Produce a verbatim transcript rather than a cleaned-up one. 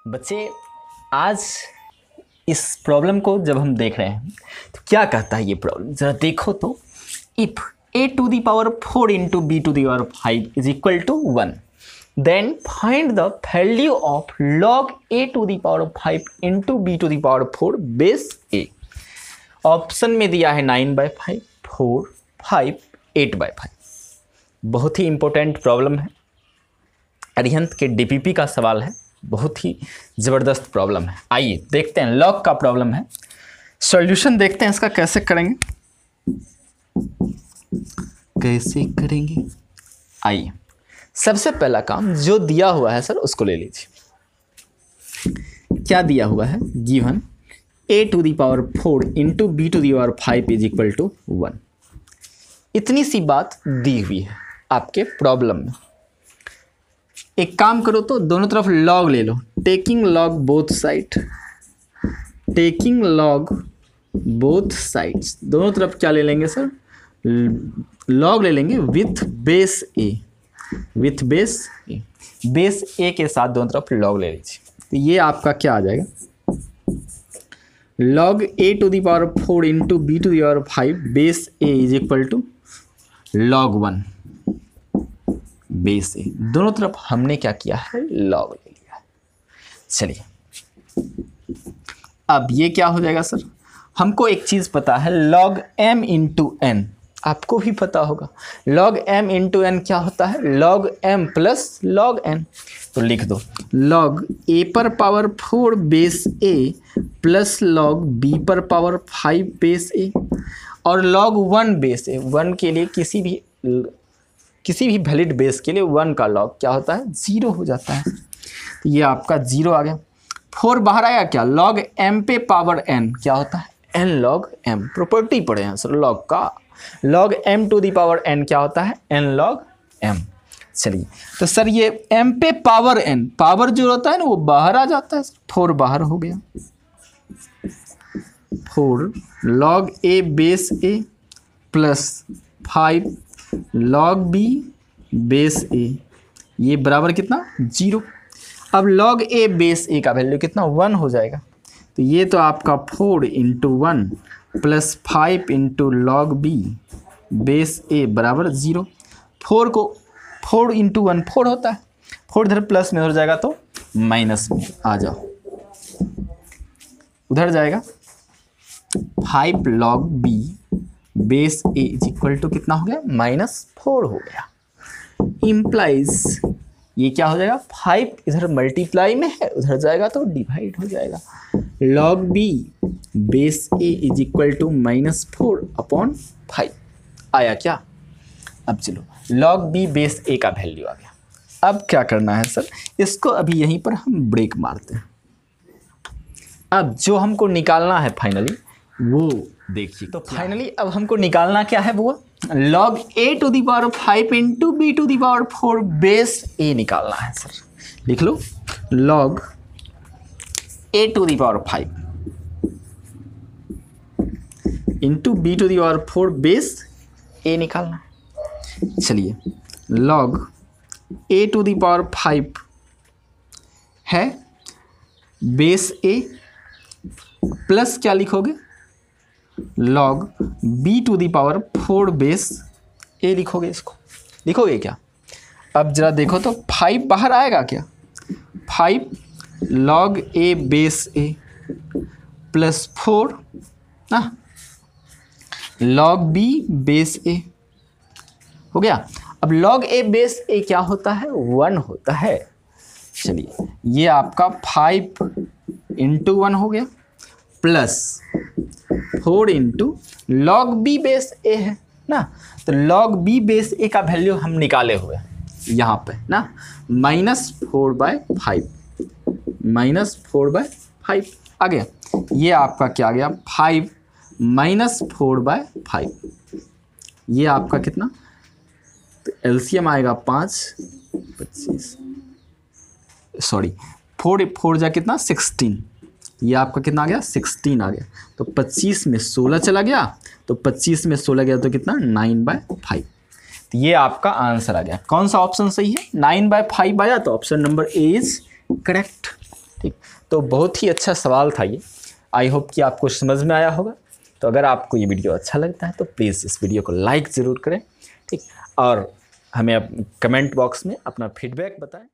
बच्चे आज इस प्रॉब्लम को जब हम देख रहे हैं तो क्या कहता है ये प्रॉब्लम, जरा देखो तो। If a to the power four into B to the power five is equal to one, then find the value of log a to the power five into B to the power four base a। Option में दिया है nine by five, four, five, eight by five. बहुत ही important problem है, अरिहंत के DPP का सवाल है, बहुत ही ज़बरदस्त प्रॉब्लम है। आइए देखते हैं, लॉग का प्रॉब्लम है, सॉल्यूशन देखते हैं इसका कैसे करेंगे, कैसे करेंगे। आइए सबसे पहला काम जो दिया हुआ है सर उसको ले लीजिए। क्या दिया हुआ है, given a to the power four into B to the power five is equal to one. इतनी सी बात दी हुई है आपके प्रॉब्लम में। एक काम करो तो दोनों तरफ लॉग ले लो, taking log both side, taking log both sides. दोनों तरफ क्या ले लेंगे सर, लॉग ले लेंगे with base A, with base A, base A के साथ दोनों तरफ लॉग ले लीजिए। तो ये आपका क्या आ जाएगा, log A to the power four into B to the power five base A is equal to log one base A. दोनों तरफ हमने क्या किया है, लॉग ले लिया है। चलिए अब ये क्या हो जाएगा सर, हमको एक चीज़ पता है, log m इंटू एन, आपको भी पता होगा log m इंटू एन क्या होता है, log m plus log n। तो लिख दो log a पर power four base a plus log b पर पावर फाइव बेस a और log one base a। One के लिए किसी भी किसी भी वैलिड बेस के लिए वन का लॉग क्या होता है, जीरो हो जाता है। तो ये आपका जीरो आ गया। फोर बाहर आया क्या, log m पे पावर n क्या होता है, n log m। प्रॉपर्टी पढ़े हैं सर लॉग का, log m to the power n क्या होता है, n log m। चलिए तो सर ये m पे पावर n, पावर जो होता है ना वो बाहर आ जाता है, फोर बाहर हो गया, four log a base a plus five log b base a, ये बराबर कितना, जीरो। अब log a बेस a का वैल्यू कितना, वन हो जाएगा। तो ये तो आपका four into one plus five into log B base a बराबर जीरो। फोर को फोर इंटू वन फोर होता है, फोर इधर प्लस में हो जाएगा तो माइनस में आ जाओ, उधर जाएगा। Five log B base A is equal to कितना हो गया, माइनस फोर हो गया। इम्प्लाइज ये क्या हो जाएगा, फाइव इधर मल्टीप्लाई में है, उधर जाएगा तो डिवाइड हो जाएगा। Log B base A is equal to minus four upon five आया क्या। अब चलो लॉग बी बेस ए का वैल्यू आ गया। अब क्या करना है सर, इसको अभी यहीं पर हम ब्रेक मारते हैं। अब जो हमको निकालना है फाइनली वो देखिए, तो फाइनली अब हमको निकालना क्या है, वो log a to the power five into B to the power four base a निकालना है सर। लिख लो log a to the power five into B to the power four base a निकालना है। चलिए log a to the power five है base a plus क्या लिखोगे, log b to the power four base a लिखोगे। इसको लिखोगे क्या, अब जरा देखो तो फाइव बाहर आएगा क्या, five log a base a plus four ना log b बेस a हो गया। अब log a बेस a क्या होता है, वन होता है। चलिए ये आपका फाइव इंटू वन हो गया plus four into log B base A है ना, तो लॉग बी बेस ए का वैल्यू हम निकाले हुए यहाँ पे ना, minus four by five, minus four by five आ गया। ये आपका क्या आ गया, five minus four by five, ये आपका कितना, तो एलसीएम आएगा पाँच, पच्चीस, सॉरी फोर फोर जा कितना, सिक्सटीन। ये आपका कितना आ गया, सिक्सटीन आ गया। तो पच्चीस में सोलह चला गया, तो पच्चीस में सोलह गया तो कितना, नाइन बाय फाइव। तो ये आपका आंसर आ गया। कौन सा ऑप्शन सही है, नाइन बाय फाइव आया, तो option number A is correct. ठीक, तो बहुत ही अच्छा सवाल था ये। आई होप कि आपको समझ में आया होगा। तो अगर आपको ये वीडियो अच्छा लगता है तो प्लीज़ इस वीडियो को लाइक ज़रूर करें, ठीक, और हमें कमेंट बॉक्स में अपना फीडबैक बताएं।